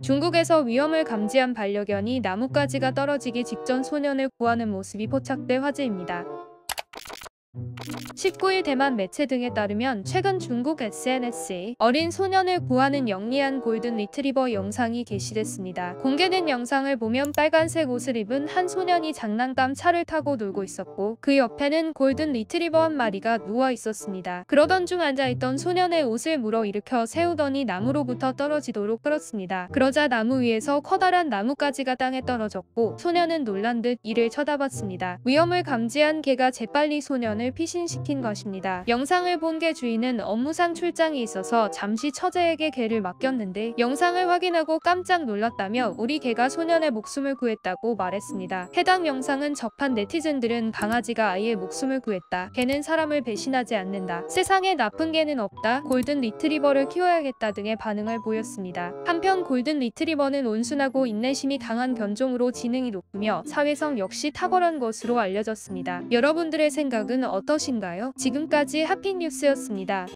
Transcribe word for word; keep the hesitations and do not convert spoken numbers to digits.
중국에서 위험을 감지한 반려견이 나뭇가지가 떨어지기 직전 소년을 구하는 모습이 포착돼 화제입니다. 십구 일 대만 매체 등에 따르면 최근 중국 에스엔에스에 어린 소년을 구하는 영리한 골든 리트리버 영상이 게시됐습니다. 공개된 영상을 보면 빨간색 옷을 입은 한 소년이 장난감 차를 타고 놀고 있었고 그 옆에는 골든 리트리버 한 마리가 누워 있었습니다. 그러던 중 앉아있던 소년의 옷을 물어 일으켜 세우더니 나무로부터 떨어지도록 끌었습니다. 그러자 나무 위에서 커다란 나뭇가지가 땅에 떨어졌고 소년은 놀란 듯 이를 쳐다봤습니다. 위험을 감지한 개가 재빨리 소년을 피신시킨 것입니다. 영상을 본 개 주인은 업무상 출장이 있어서 잠시 처제에게 개를 맡겼는데 영상을 확인하고 깜짝 놀랐다며 우리 개가 소년의 목숨을 구했다고 말했습니다. 해당 영상은 접한 네티즌들은 강아지가 아이의 목숨을 구했다. 개는 사람을 배신하지 않는다. 세상에 나쁜 개는 없다. 골든 리트리버를 키워야겠다 등의 반응을 보였습니다. 한편 골든 리트리버는 온순하고 인내심이 강한 견종으로 지능이 높으며 사회성 역시 탁월한 것으로 알려졌습니다. 여러분들의 생각은 어떠신가요? 지금까지 핫픽뉴스였습니다.